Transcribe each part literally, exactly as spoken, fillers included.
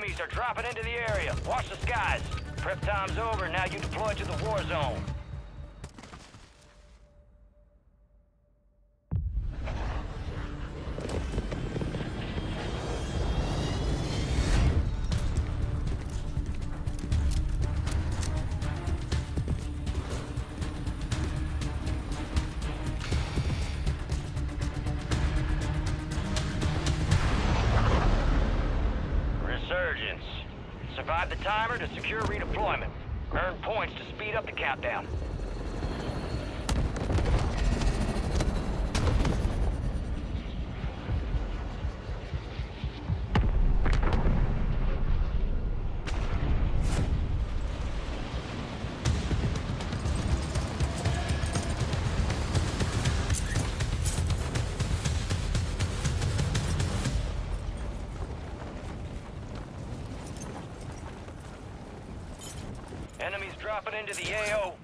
Enemies are dropping into the area. Watch the skies. Prep time's over. Now you deploy to the war zone. Resurgence. Survive the timer to secure redeployment. Earn points to speed up the countdown. Enemies dropping into the A O.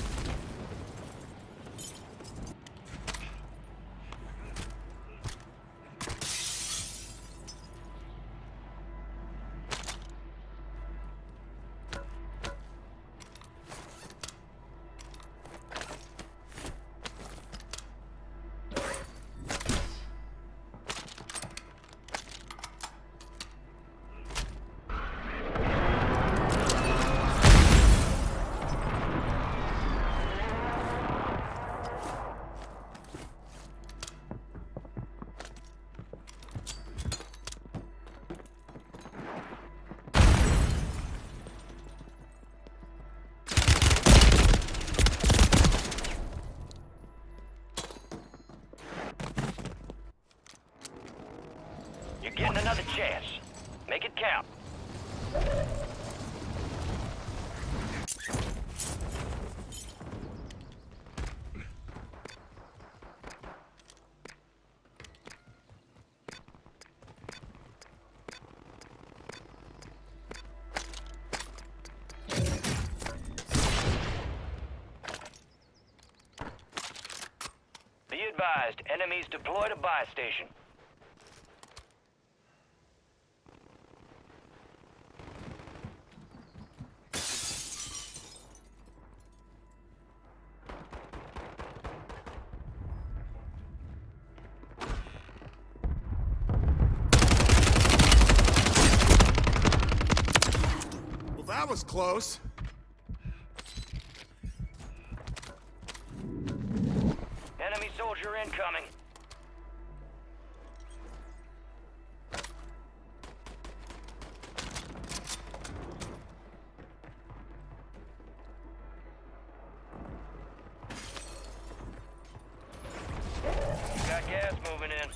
You're getting another chance. Make it count. Be advised, enemies deployed a buy station. That was close. Enemy soldier incoming. Got gas moving in.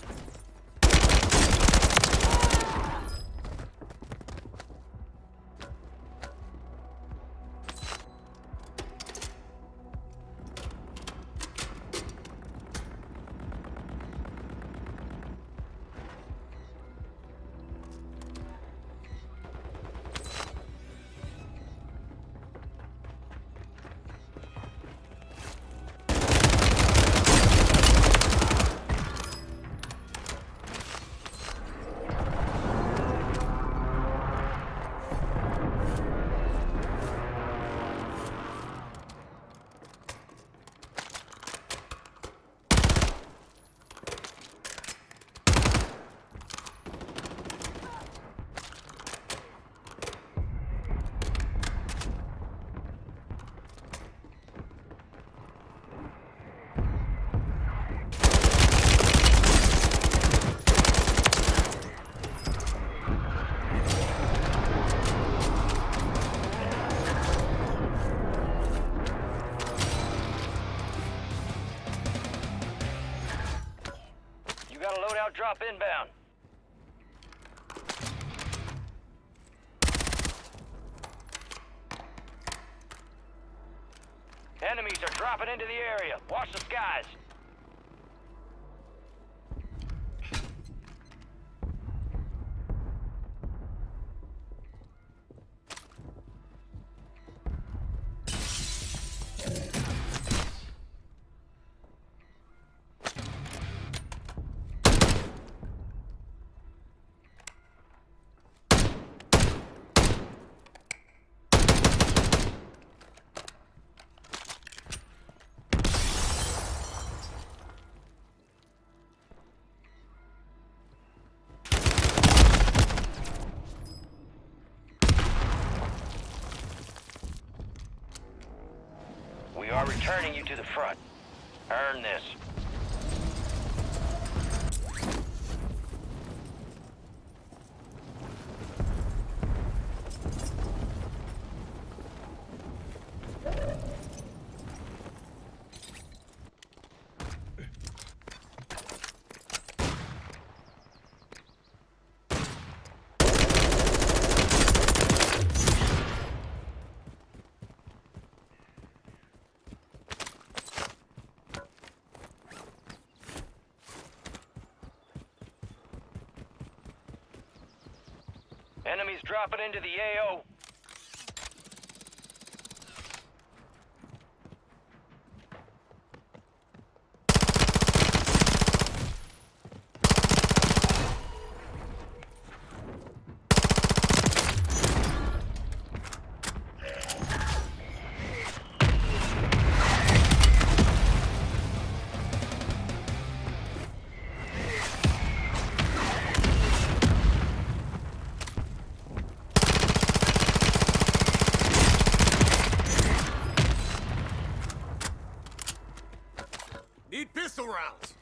Got a loadout drop inbound. Enemies are dropping into the area. Watch the skies. returning you to the front. Earn this. Enemies dropping into the A O. Need pistol rounds.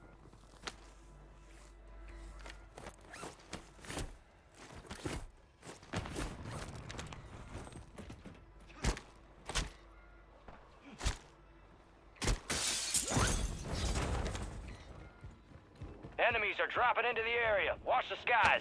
Enemies are dropping into the area. Watch the skies.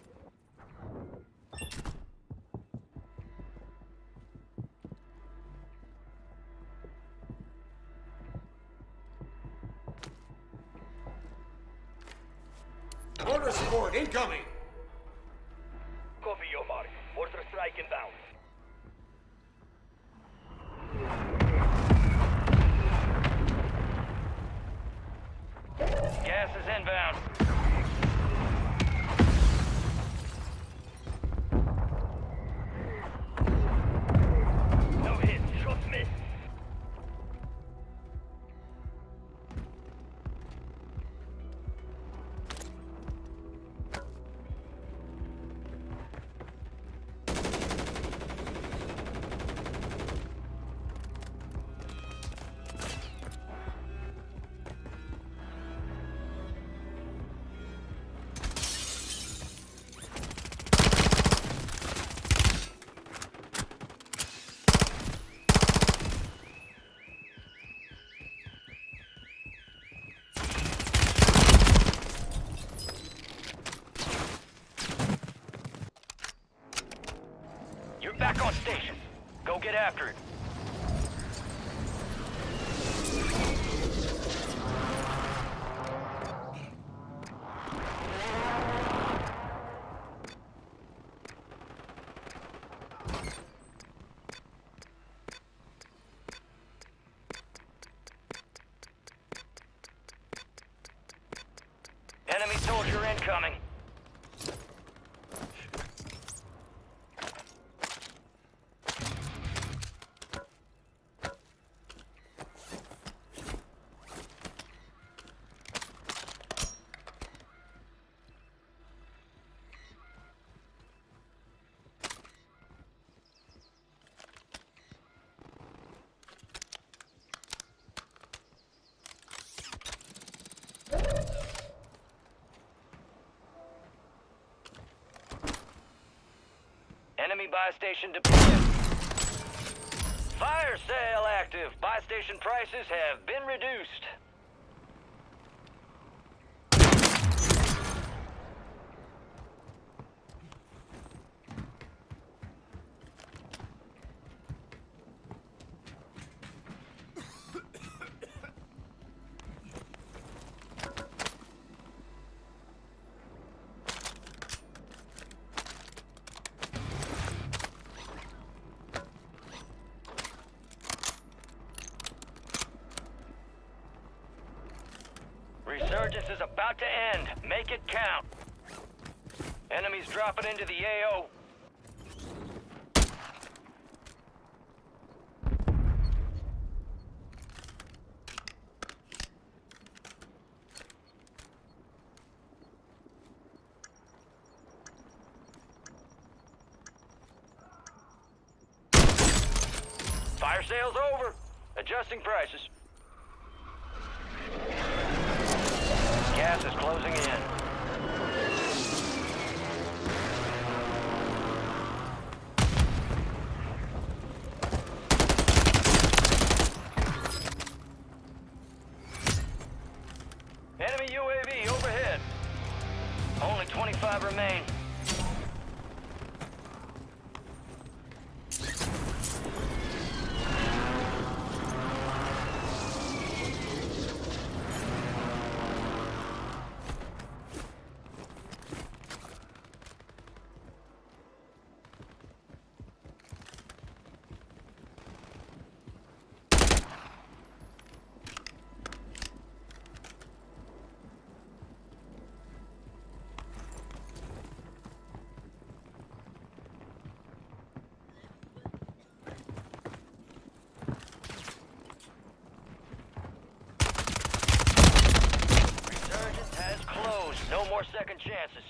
Order support incoming. Copy your mark. Mortar strike inbound. Gas is inbound. No hits. Shots missed. You're back on station. Go get after it. Enemy soldier incoming. Enemy buy station deployed. Fire sale active. Buy station prices have been reduced. Resurgence is about to end. Make it count. Enemies dropping into the A O. Fire sale's over. Adjusting prices. Gas is closing in. Enemy U A V overhead. Only twenty-five remain. No more second chances.